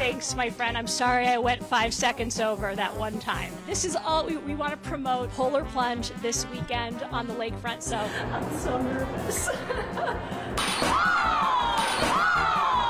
Thanks, my friend. I'm sorry I went 5 seconds over that one time. This is all we want to promote Polar Plunge this weekend on the lakefront, so I'm so nervous.